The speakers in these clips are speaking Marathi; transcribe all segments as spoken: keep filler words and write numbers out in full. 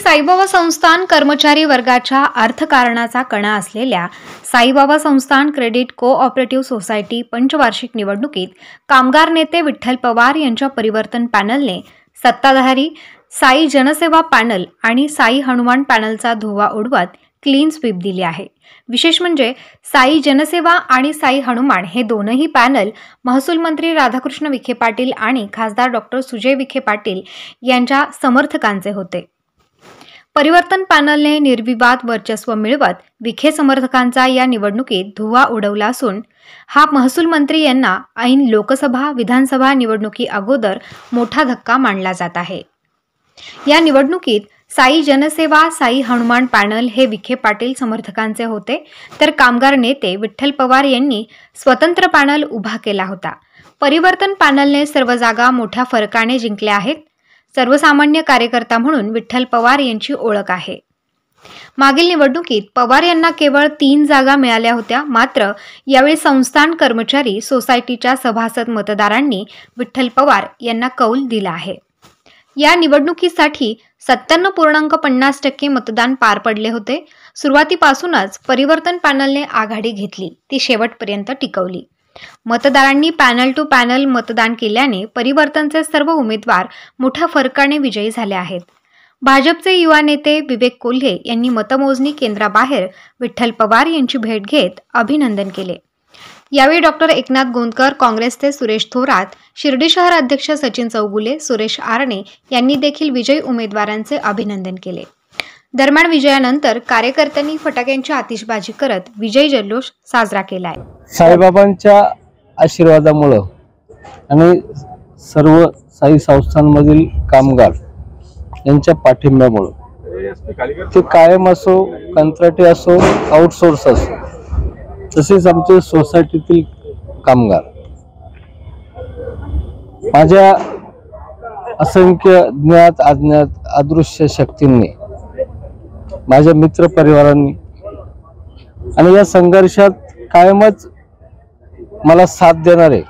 साईबाबा संस्थान कर्मचारी वर्गाच्या अर्थकारणाचा कणा असलेल्या साईबाबा संस्थान क्रेडिट कोऑपरेटिव्ह सोसायटी पंचवार्षिक निवडणुकीत कामगार नेते विठ्ठल पवार यांच्या परिवर्तन पॅनलने सत्ताधारी साई जनसेवा पॅनल आणि साई हनुमान पॅनलचा धुव्वा उडवत क्लीन स्वीप दिली आहे। विशेष म्हणजे साई जनसेवा आणि साई हनुमान हे दोनही पॅनल महसूल मंत्री राधाकृष्ण विखे पाटील आणि खासदार डॉक्टर सुजय विखे पाटील यांच्या समर्थकांचे होते। परिवर्तन पॅनलने निर्विवाद वर्चस्व मिळवत विखे समर्थकांचा या निवडणुकीत धुव्वा उडवला असून हा महसूल मंत्री यांना ऐन लोकसभा विधानसभा निवडणुकी अगोदर मोठा धक्का मानला जात आहे। या निवडणुकीत साई जनसेवा साई हनुमान पॅनल हे विखे पाटील समर्थकांचे होते, तर कामगार नेते विठ्ठल पवार यांनी स्वतंत्र पॅनल उभा केला होता। परिवर्तन पॅनलने सर्व जागा मोठ्या फरकाने जिंकल्या आहेत। सर्वसामान्य कार्यकर्ता म्हणून विठ्ठल पवार यांची ओळख आहे। मागील निवडणुकीत पवार यांना केवळ तीन जागा मिळाल्या होत्या, मात्र यावेळी संस्थान कर्मचारी सोसायटीच्या सभासद मतदारांनी विठ्ठल पवार यांना कौल दिला आहे। या निवडणुकीसाठी सत्त्याण्णव पूर्णांक पन्नास टक्के मतदान पार पडले होते। सुरुवातीपासूनच परिवर्तन पॅनलने आघाडी घेतली, ती शेवटपर्यंत टिकवली। मतदारांनी पॅनल टू पॅनल मतदान केल्याने परिवर्तनचे सर्व उमेदवार मोठ्या फरकाने विजयी झाले आहेत। भाजपचे युवा नेते विवेक कोल्हे यांनी मतमोजणी केंद्राबाहेर विठ्ठल पवार यांची भेट घेत अभिनंदन केले। यावेळी डॉक्टर एकनाथ गोंदकर, काँग्रेसचे सुरेश थोरात, शिर्डी शहर अध्यक्ष सचिन चौगुले, सुरेश आरणे यांनी देखील विजयी उमेदवारांचे अभिनंदन केले। दरम्यान विजयानंतर कार्यकर्त्यांनी फटाक्यांची आतिषबाजी करत विजय जल्लोष साजरा केलाय। साईबाबांच्या आशीर्वादामुळे आणि सर्व साई संस्थांमधील कामगार यांच्या पाठिंब्यामुळे ते कायम असो, कंत्राटी असो, आउटसोर्स असो, तसेच आमचे सोसायटीतील कामगार माझ्या असंख्य ज्ञात अज्ञात अदृश्य शक्तींनी, माझ्या मित्र परिवारांनी आणि या संघर्षात कायमच मला साथ देणारे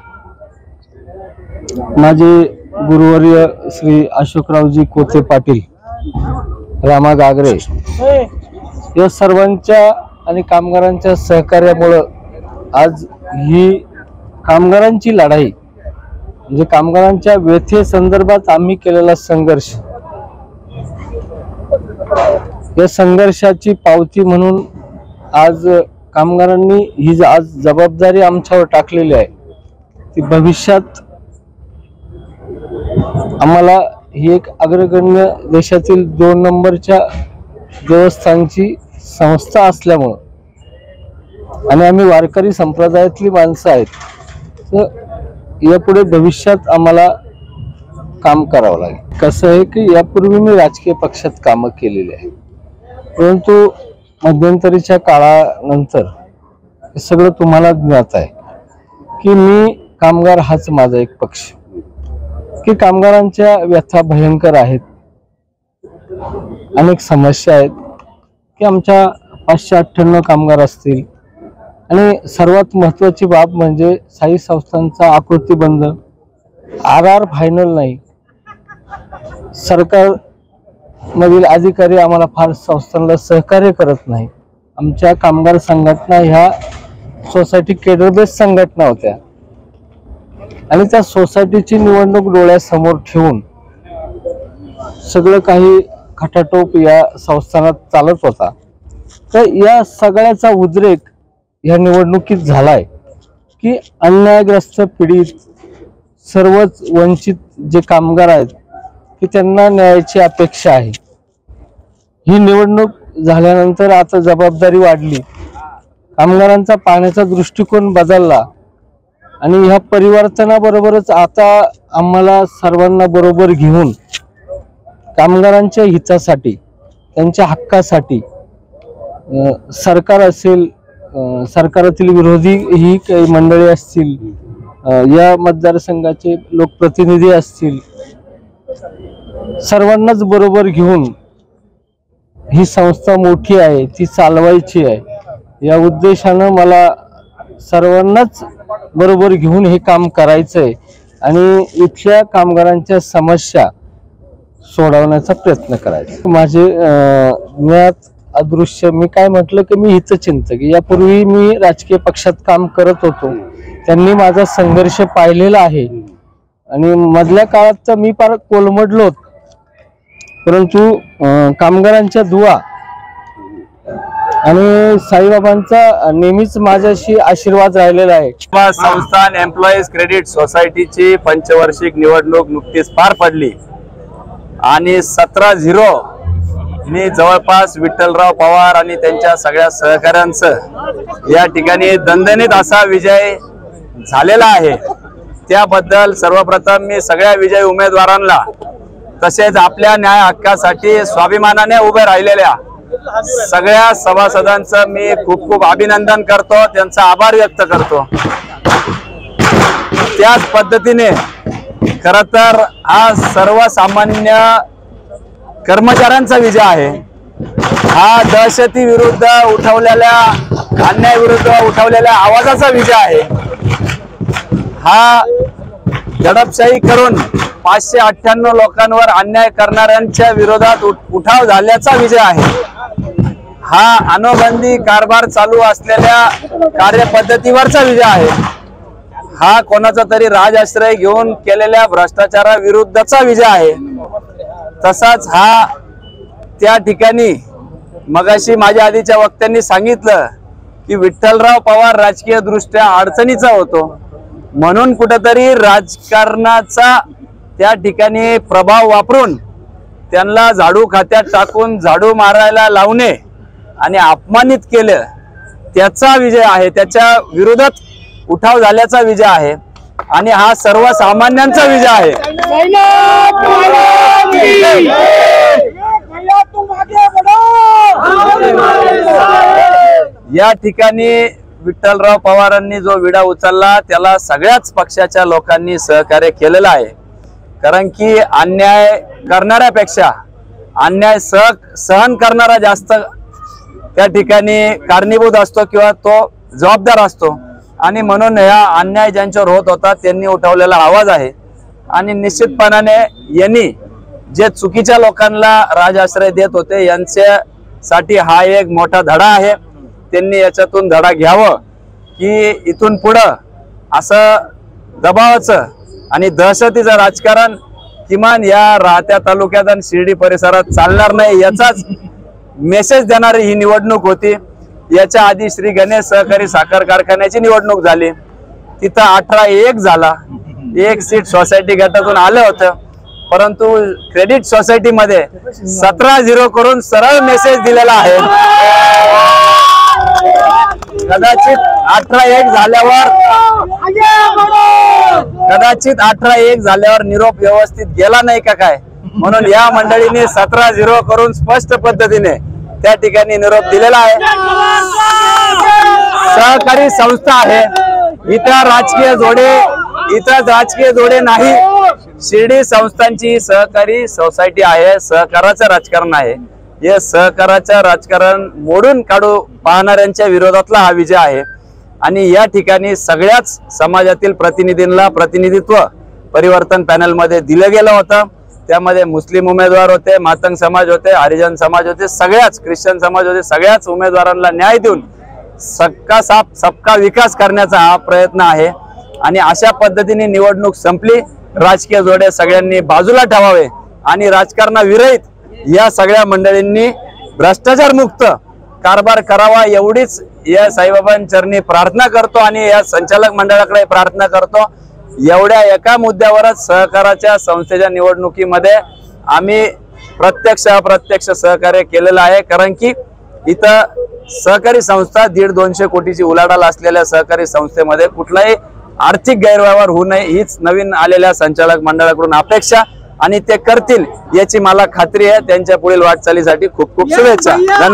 माझे गुरुवर्य श्री अशोकरावजी कोते पाटील, रामा गागरे या सर्वांच्या आणि कामगारांच्या सहकार्यामुळे आज ही कामगारांची लढाई म्हणजे कामगारांच्या व्यथे संदर्भात आम्ही केलेला संघर्ष, या संघर्षाची पावती म्हणून आज कामगारांनी ही आज जबाबदारी आमच्यावर टाकलेली आहे, ती भविष्यात आम्हाला ही एक अग्रगण्य देशातील दोन नंबरच्या देवस्थानची संस्था असल्यामुळे आणि आम्ही वारकरी संप्रदायातली माणसं आहेत, तर यापुढे भविष्यात आम्हाला काम करावं लागेल। कसं आहे की यापूर्वी मी राजकीय पक्षात कामं केलेली आहे, परंतु मध्यंतरीच्या काळानंतर हे सगळं तुम्हाला ज्ञात आहे की मी कामगार हाच माझा एक पक्ष, की कामगारांच्या व्यथा भयंकर आहेत, अनेक समस्या आहेत की आमच्या पाचशे अठ्ठ्याण्णव कामगार असतील आणि सर्वात महत्त्वाची बाब म्हणजे साई संस्थांचा आकृतीबंध आर आर फायनल नाही। सरकार मधील अधिकारी आम्हाला फार संस्थांना सहकार्य करत नाही। आमच्या कामगार संघटना ह्या सोसायटी केडर बेस संघटना होत्या आणि त्या सोसायटीची निवडणूक डोळ्यासमोर ठेवून सगळं काही खटाटोप या संस्थानात चालत होता, तर या सगळ्याचा उद्रेक या निवडणुकीत झालाय की अन्यायग्रस्त पीडित सर्वच वंचित जे कामगार आहेत की त्यांना न्यायाची अपेक्षा आहे। ही निवडणूक झाल्यानंतर आता जबाबदारी वाढली, कामगारांचा पाहण्याचा दृष्टिकोन बदलला आणि ह्या परिवर्तनाबरोबरच आता आम्हाला सर्वांना बरोबर घेऊन कामगारांच्या हितासाठी, त्यांच्या हक्कासाठी सरकार असेल, सरकारातील विरोधी ही काही मंडळी असतील, या मतदारसंघाचे लोकप्रतिनिधी असतील, सर्वांनाच बरोबर घेऊन ही संस्था मोठी आहे, ती चालवायची आहे, या उद्देशानं मला सर्वांनाच बरोबर घेऊन हे काम करायचंय आणि इथल्या कामगारांच्या समस्या सोडवण्याचा प्रयत्न करायचा। माझे मुळात अदृश्य मी काय म्हटलं की मी हिच चिंतक, यापूर्वी मी राजकीय पक्षात काम करत होतो, त्यांनी माझा संघर्ष पाहिलेला आहे आणि मधल्या काळात तर मी फार कोलमडलो, परंतु कामगारांच्या दुआ आणि साईबाबांचा नेहमीच माझ्याशी आशीर्वाद राहिलेला आहे। संस्थान एम्प्लॉईज क्रेडिट सोसायटीची पंचवार्षिक निवडणूक नुकतीच पार पडली आणि सतरा झिरो मी जवळपास विठ्ठलराव पवार आणि त्यांच्या सगळ्या सहकाऱ्यांचं या ठिकाणी दणदणीत असा विजय झालेला आहे। त्याबद्दल सर्वप्रथम मी सगळ्या विजयी उमेदवारांना तसेच आपल्या न्याय हक्कासाठी स्वाभिमानाने उभे राहिलेल्या सगळ्या सभासदांचं मी खूप खूप अभिनंदन करतो, त्यांचा आभार व्यक्त करतो। त्याच पद्धतीने खरं तर हा सर्वसामान्य कर्मचाऱ्यांचा विजय आहे। हा दहशती विरुद्ध उठवलेल्या अन्याय विरुद्ध उठवलेल्या आवाजाचा विजय आहे। हा दडपशाही करून पाचशे अठ्ठ्याण्णव लोकांवर अन्याय करणाऱ्यांच्या विरोधात उठाव झाल्याचा विजय आहे। हा अनोबंदी कारभार चालू असलेल्या कार्यपद्धतीवरचा विजय आहे। हा कोणाचा तरी राजआश्रय घेऊन केलेल्या भ्रष्टाचाराविरुद्धचा विजय आहे। तसाच हा त्या ठिकाणी मगाशी माझ्या आधीच्या वक्त्यांनी सांगितलं की विठ्ठलराव पवार राजकीय दृष्ट्या अडचणीचा होतो, म्हणून कुठेतरी राजकारणाचा त्या ठिकाणी प्रभाव वापरून त्यांना झाडू खात्यात टाकून झाडू मारायला लावणे आणि अपमानित केलं, त्याचा विजय आहे। त्याच्या विरोधात उठाव झाल्याचा विजय आहे आणि हा सर्वसामान्यांचा विजय आहे। या ठिकाणी विठ्ठलराव पवारांनी जो विडा उचलला त्याला सगळ्याच पक्षाच्या लोकांनी सहकार्य केलेलं आहे, कारण की अन्याय करणाऱ्यापेक्षा अन्याय सह सहन करणारा जास्त त्या ठिकाणी कारणीभूत असतो किंवा तो जबाबदार असतो आणि म्हणून या अन्याय ज्यांच्यावर होत होता त्यांनी उठवलेला आवाज आहे आणि निश्चितपणाने यांनी जे चुकीच्या लोकांना राजआश्रय देत होते यांच्यासाठी हा एक मोठा धडा आहे। त्यांनी याच्यातून धडा घ्यावं की इथून पुढं असं दबावाचं आणि दहशतीचं राजकारण किमान या राहत्या तालुक्यात आणि शिर्डी परिसरात चालणार नाही, याचाच मेसेज देणारी ही निवडणूक होती। याच्या आधी श्री गणेश सहकारी साखर कारखान्याची निवडणूक झाली, तिथं अठरा एक झाला, एक सीट सोसायटी गटातून आलं होतं, परंतु क्रेडिट सोसायटी मध्ये सतरा झिरो करून सरळ मेसेज दिलेला आहे। कदाचित अठरा एक झाल्यावर कदाचित अठरा एक झाल्यावर निरोप व्यवस्थित गेला नाही का काय, म्हणून या मंडळीने सतरा झिरो करून स्पष्ट पद्धतीने त्या ठिकाणी निरोप दिलेला आहे। सहकारी संस्था आहे, इतर राजकीय जोडे इतर राजकीय जोडे नाही, शिर्डी संस्थांची सहकारी सोसायटी आहे, सहकाराचं राजकारण आहे। हे सहकाराचं राजकारण मोडून काढू पाहणाऱ्यांच्या विरोधातला हा विजय आहे आणि या ठिकाणी सगळ्याच समाजातील प्रतिनिधींना प्रतिनिधित्व परिवर्तन पॅनल मध्ये दिलं गेलं होतं। त्यामध्ये मुस्लिम उमेदवार होते, मातंग समाज होते, हरिजन समाज होते, सगळ्याच ख्रिश्चन समाज होते, सगळ्याच उमेदवारांना न्याय देऊन सबका साथ सबका विकास करण्याचा हा प्रयत्न आहे आणि अशा पद्धतीने निवडणूक संपली। राजकीय जोडे सगळ्यांनी बाजूला ठेवावे आणि राजकारणाविरहित या सगळ्या मंडळींनी भ्रष्टाचार मुक्त कारभार करावा एवढीच या साईबाबांचरणी प्रार्थना करतो आणि या संचालक मंडळाकडे प्रार्थना करतो। एवढ्या एका मुद्द्यावरच सहकाराच्या संस्थेच्या निवडणुकीमध्ये आम्ही प्रत्यक्ष अप्रत्यक्ष सहकार्य केलेलं आहे, कारण की इथं सहकारी संस्था दीड दोनशे कोटीची उलाढाल असलेल्या सहकारी संस्थेमध्ये कुठलाही आर्थिक गैरव्यवहार होऊ नये हीच नवीन आलेल्या संचालक मंडळाकडून अपेक्षा आणि ते करतील याची मला खात्री आहे। त्यांच्या पुढील वाटचालीसाठी खूप खूप शुभेच्छा।